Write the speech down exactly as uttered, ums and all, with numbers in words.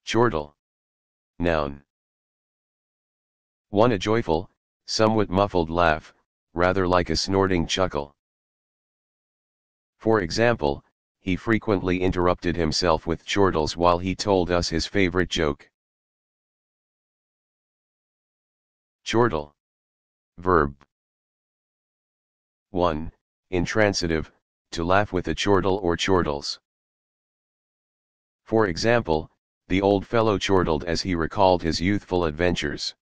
Chortle. Noun. one. A joyful, somewhat muffled laugh, rather like a snorting chuckle. For example, he frequently interrupted himself with chortles while he told us his favorite joke. Chortle. Verb. one. Intransitive, to laugh with a chortle or chortles. For example, the old fellow chortled as he recalled his youthful adventures.